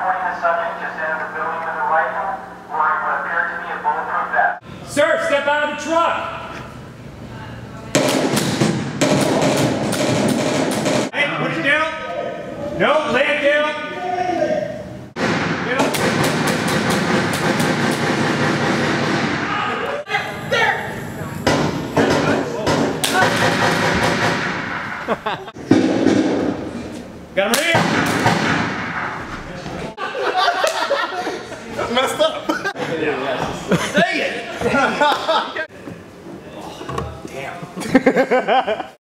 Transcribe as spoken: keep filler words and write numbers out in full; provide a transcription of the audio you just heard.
reporting a subject just entered the building with a rifle wearing what appeared to be a bulletproof vest. Sir, step out of the truck! Hey, put it down! No, lay it down! Get up! There! Got him right here! That's messed up! Dang it! Oh, damn.